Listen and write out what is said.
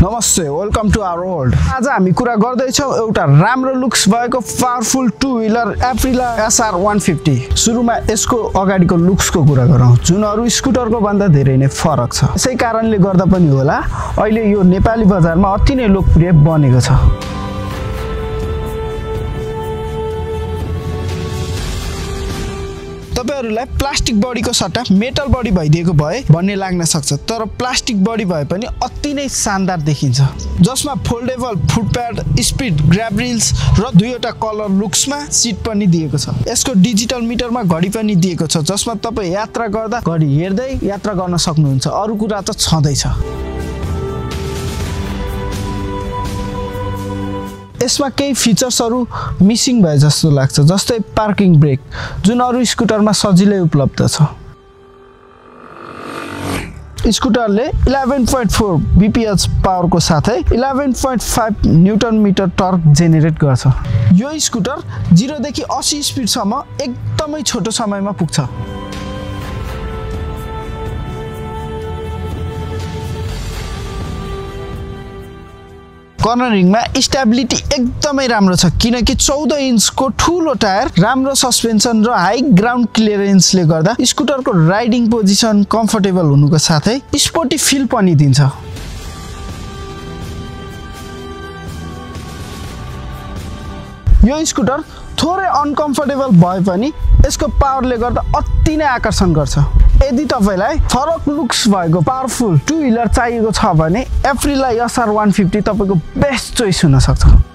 नमस्ते, welcome to our world. आज हामी कुरा गर्दैछौँ एउटा राम्रो लुक्स भएको powerful two wheeler Aprilia SR 150। सुरुमा यसको अगाडिको लुक्सको कुरा गरौँ, जुन अरू स्कुटरको भन्दा धेरै नै फरक छ। यसै कारणले गर्दा पनि होला अहिले यो नेपाली बजारमा अति नै लोकप्रिय बनेको छ। तपाईहरुलाई प्लास्टिक बडीको सट्टा मेटल बडी भइदिएको भए भन्ने लाग्न सक्छ, तर प्लास्टिक बडी भए पनि अति नै शानदार देखिन्छ, जसमा foldable footpad, split grab rails र दुईवटा कलर लुक्समा सिट पनि दिएको छ। यसको डिजिटल मिटरमा घडी पनि दिएको छ, जसमा तपाई यात्रा गर्दा घडी हेर्दै यात्रा गर्न सक्नुहुन्छ। अरु कुरा त छँदैछ। यसमा केही फिचर्सहरु मिसिङ भए जस्तो लाग्छ, जस्तै पार्किङ ब्रेक, जुन अरु स्कुटरमा सजिलै उपलब्ध छ। स्कुटरले 11.4 bph पावरको साथै 11.5 न्युटन मिटर टर्क जेनेरेट गर्छ। यो स्कुटर 0 देखि 80 स्पिडसम्म एकदमै छोटो समयमा पुग्छ। कर्नरिङमा स्टेबिलिटी एकदमै राम्रो छ, किनकि 14 इन्चको ठूलो टायर, राम्रो सस्पेन्सन र हाई ग्राउन्ड क्लियरेन्सले गर्दा स्कुटरको राइडिङ पोजिसन कम्फर्टेबल हुनुको साथै स्पोर्टी फिल पनि दिन्छ। यो स्कुटर थोरै अनकम्फर्टेबल भए पनि यसको पावरले गर्दा अति नै आकर्षण गर्छ। यदि तपाईलाई फरक लुक्स भएको पावरफुल टु व्हीलर चाहिएको छ भने एप्रिला SR 150 तपाईको बेस्ट चोइस हुन सक्छ।